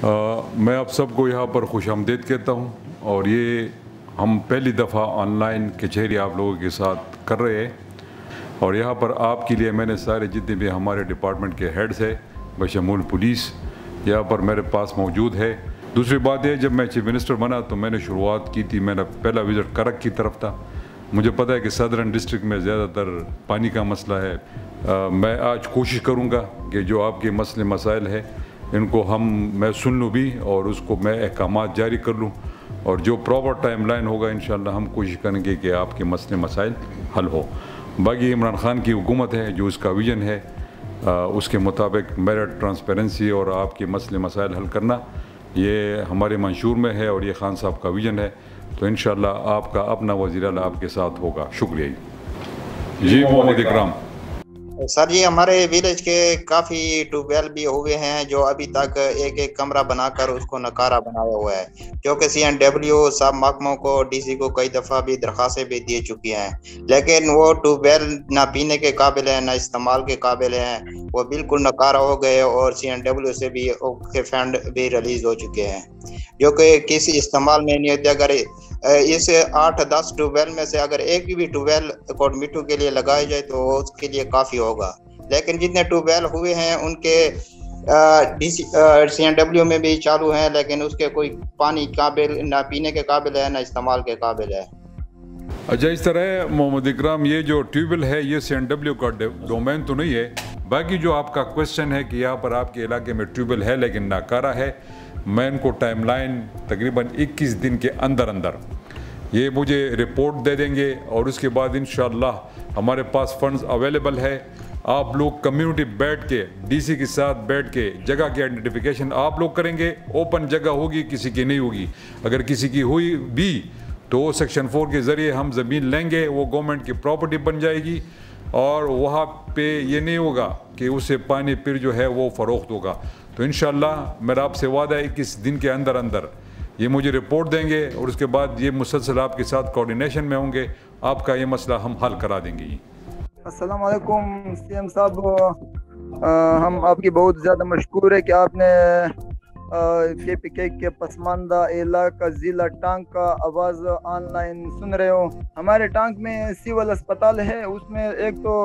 मैं आप सबको यहाँ पर खुश आमदीद कहता हूँ और ये हम पहली दफ़ा ऑनलाइन कचहरी आप लोगों के साथ कर रहे हैं और यहाँ पर आपके लिए मैंने सारे जितने भी हमारे डिपार्टमेंट के हेड्स हैं बशमूल पुलिस यहाँ पर मेरे पास मौजूद है। दूसरी बात है, जब मैं चीफ मिनिस्टर बना तो मैंने शुरुआत की थी, मेरा पहला विज़िट करक की तरफ था। मुझे पता है कि सदरन डिस्ट्रिक्ट में ज़्यादातर पानी का मसला है। मैं आज कोशिश करूँगा कि जो आपके मसले मसाइल है इनको मैं सुन लूँ भी और उसको मैं अहकामात जारी कर लूँ और जो प्रॉपर टाइम लाइन होगा इंशाअल्लाह हम कोशिश करेंगे कि आपके मसले मसाइल हल हो। बाकी इमरान खान की हुकूमत है, जो उसका विज़न है उसके मुताबिक मेरिट, ट्रांसपेरेंसी और आपके मसले मसाइल हल करना ये हमारे मंशूर में है और ये खान साहब का विज़न है। तो इंशाअल्लाह आपका अपना वज़ीर आला आपके साथ होगा। शुक्रिया जी। मोहम्मद इकराम सर जी, हमारे विलेज के काफ़ी ट्यूबवेल भी हुए हैं जो अभी तक एक एक कमरा बनाकर उसको नकारा बनाया हुआ है, जो कि CNW सब महकमों को, DC को कई दफ़ा भी दरख्वास्तें भी दे चुकी हैं, लेकिन वो ट्यूबवेल ना पीने के काबिल है ना इस्तेमाल के काबिल हैं। वो बिल्कुल नकारा हो गए और CNW से भी उसके फंड भी रिलीज़ हो चुके हैं जो कि किसी इस्तेमाल में नहीं होते। अगर इस 8-10 ट्यूबवेल में से अगर एक भी ट्यूबवेल कोट मिट्टू के लिए लगाया जाए तो उसके लिए काफ़ी होगा, लेकिन जितने ट्यूबवेल हुए हैं उनके CNW में भी चालू हैं, लेकिन उसके कोई पानी काबिल ना पीने के काबिल है ना इस्तेमाल के काबिल है। अच्छा, इस तरह है मोहम्मद इकराम, ये जो ट्यूबवेल है ये CNW का डोमेन तो नहीं है। बाकी जो आपका क्वेश्चन है कि यहाँ पर आपके इलाके में ट्यूबवेल है लेकिन नाकारा है, मैं इनको टाइमलाइन तकरीबन 21 दिन के अंदर अंदर ये मुझे रिपोर्ट दे देंगे और उसके बाद इंशाअल्लाह हमारे पास फंड्स अवेलेबल है। आप लोग कम्युनिटी बैठ के DC के साथ बैठ के जगह की आइडेंटिफिकेशन आप लोग करेंगे। ओपन जगह होगी, किसी की नहीं होगी। अगर किसी की हुई भी तो सेक्शन 4 के ज़रिए हम ज़मीन लेंगे, वो गवर्नमेंट की प्रॉपर्टी बन जाएगी और वहाँ पे ये नहीं होगा कि उससे पानी फिर जो है वो फ़रोख्त होगा। तो इंशाअल्लाह मेरा आपसे वादा है 21 दिन के अंदर अंदर ये मुझे रिपोर्ट देंगे और उसके बाद ये मुसलसल आपके साथ कोऑर्डिनेशन में होंगे, आपका ये मसला हम हल करा देंगे। अस्सलाम वालेकुम CM साहब, हम आपकी बहुत ज़्यादा मशकूर है कि आपने KPK के पसमानदा इलाका ज़िला टांग का आवाज़ ऑनलाइन सुन रहे हो। हमारे टांग में सिविल अस्पताल है, उसमें एक तो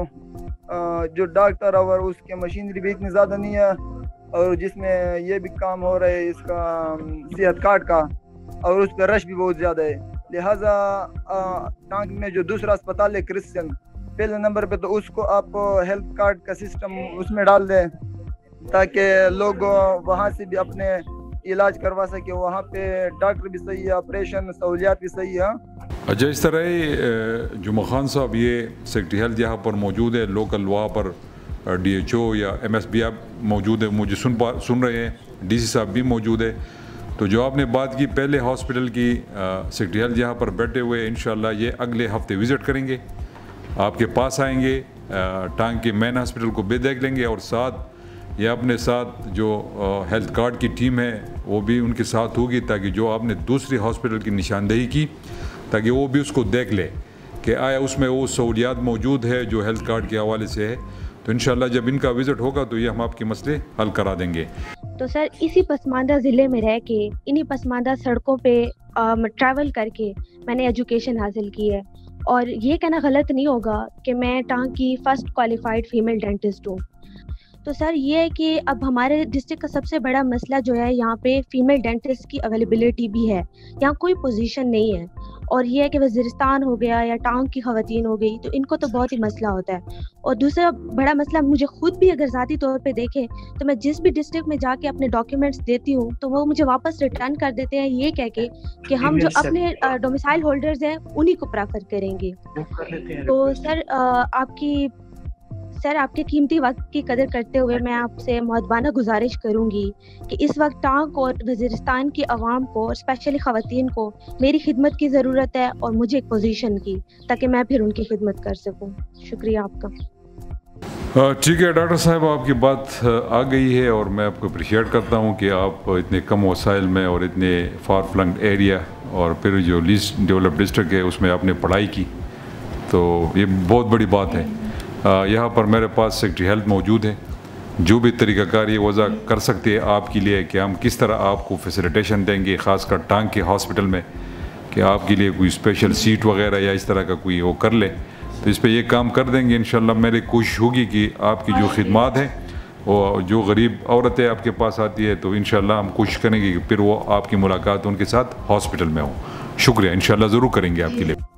जो डॉक्टर और उसके मशीनरी भी इतनी ज़्यादा नहीं है और जिसमें ये भी काम हो रहा है इसका सेहत कार्ड का, और उस पर रश भी बहुत ज़्यादा है। लिहाजा टांग में जो दूसरा अस्पताल है क्रिश्चियन पहले नंबर पे, तो उसको आप हेल्थ कार्ड का सिस्टम उसमें डाल दें ताकि लोग वहाँ से भी अपने इलाज करवा सके। वहाँ पे डॉक्टर भी सही है, ऑपरेशन सहूलियात भी सही है। अच्छा, इस तरह जुमा खान साहब, ये सेक्रेटरी हेल्थ यहाँ पर मौजूद है, लोकल वहाँ पर DHO या MSB आप मौजूद है, मुझे सुन रहे हैं, DC साहब भी मौजूद है। तो जो आपने बात की पहले हॉस्पिटल की, सेक्रेटरी हेल्थ यहाँ पर बैठे हुए, इंशाल्लाह ये अगले हफ्ते विज़िट करेंगे, आपके पास आएंगे, टांग के मेन हॉस्पिटल को भी देख लेंगे और साथ ये अपने साथ जो हेल्थ कार्ड की टीम है वो भी उनके साथ होगी, ताकि जो आपने दूसरी हॉस्पिटल की निशानदेही की ताकि वो भी उसको देख ले कि आया उसमें वो सहूलियात मौजूद है जो हेल्थ कार्ड के हवाले से है। तो इंशाल्लाह जब इनका विज़िट होगा तो ये हम आपके मसले हल करा देंगे। तो सर, इसी पसमानदा ज़िले में रह के, इन्हीं पसमानदा सड़कों पे ट्रैवल करके मैंने एजुकेशन हासिल की है और ये कहना गलत नहीं होगा कि मैं टांग की फ़र्स्ट क्वालिफाइड फ़ीमेल डेंटिस्ट हूँ। तो सर, ये है कि अब हमारे डिस्ट्रिक्ट का सबसे बड़ा मसला जो है, यहाँ पे फ़ीमेल डेंटिस्ट की अवेलेबिलिटी भी है, यहाँ कोई पोजीशन नहीं है। और ये है कि वज़ीरिस्तान हो गया या टांग की ख़वातीन हो गई तो इनको तो बहुत ही मसला होता है। और दूसरा बड़ा मसला मुझे खुद भी अगर ज़ाती तौर पे देखें तो मैं जिस भी डिस्ट्रिक्ट में जाके अपने डॉक्यूमेंट्स देती हूँ तो वो मुझे वापस रिटर्न कर देते हैं, ये कह के कि हम जो अपने डोमिसाइल होल्डर्स हैं उन्हीं को प्रेफर करेंगे। तो सर आपके कीमती वक्त की कदर करते हुए मैं आपसे मुअद्दबाना गुजारिश करूंगी कि इस वक्त टांग और वज़ीरिस्तान की आवाम को और स्पेशली ख़वातीन को मेरी खिदमत की ज़रूरत है और मुझे एक पोजीशन की, ताकि मैं फिर उनकी खिदमत कर सकूं। शुक्रिया आपका। ठीक है डॉक्टर साहब, आपकी बात आ गई है और मैं आपको अप्रिशिएट करता हूँ कि आप इतने कम वसाइल में और इतने फार फ्लंग एरिया और फिर जो लीस्ट डेवलप डिस्ट्रिक्ट है उसमें आपने पढ़ाई की, तो ये बहुत बड़ी बात है। यहाँ पर मेरे पास सेक्रेटरी हेल्थ मौजूद है जो भी तरीक़ा कार ये वज़ा कर सकते हैं आपके लिए कि हम किस तरह आपको फैसिलिटेशन देंगे, ख़ासकर टांग के हॉस्पिटल में, कि आपके लिए कोई स्पेशल सीट वगैरह या इस तरह का कोई वो कर ले, तो इस पे ये काम कर देंगे इंशाल्लाह। मेरी कोशिश होगी कि आपकी जो खिदमात हैं, वो जो गरीब औरतें आपके पास आती है, तो इंशाल्लाह हम कोशिश करेंगे कि फिर वो आपकी मुलाकात उनके साथ हॉस्पिटल में हो। शुक्रिया, इंशाल्लाह ज़रूर करेंगे आपके लिए।